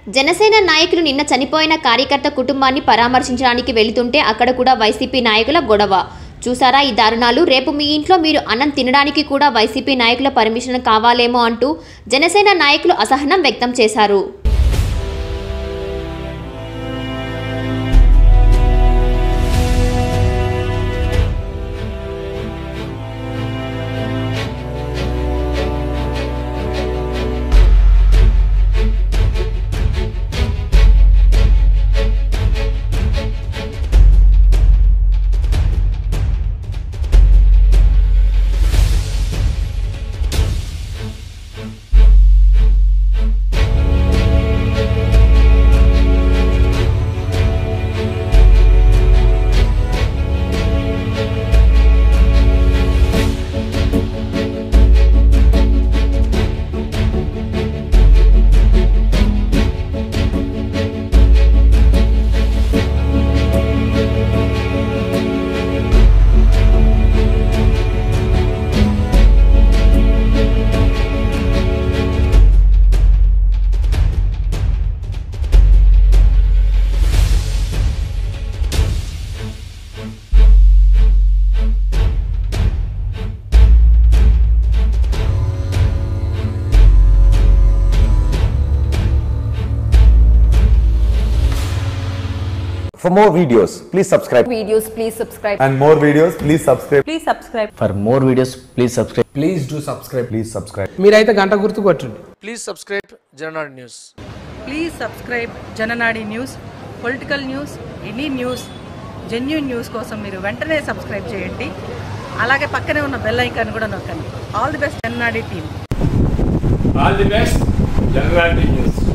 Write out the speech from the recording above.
జనసేన నాయకులు నిన్న చనిపోయిన కార్యకర్త కుటుంబాన్ని పరామర్శించడానికి వెళుతుంటే అక్కడ కూడా వైసీపీ నాయకుల గొడవ. చూసారా ఈ దారుణాలు? రేపు మీ ఇంట్లో మీరు అన్నం తినడానికి కూడా వైసీపీ నాయకుల పర్మిషన్ కావాలేమో అంటూ జనసేన నాయకులు అసహనం వ్యక్తం చేశారు. For more videos, please subscribe. Please subscribe. And more videos, please subscribe. Please subscribe. For more videos, please subscribe. Please do subscribe. Please subscribe. మీరైతే గంట గుర్తు కొట్టండి. Please subscribe Jananadi News. Please subscribe Jananadi News. Political news, any news, genuine news కోసం మీరు వెంటనే subscribe చేయండి. అలాగే పక్కనే ఉన్న బెల్ ఐకాన్ కూడా నొక్కండి. All the best Jananadi team. All the best Jananadi News.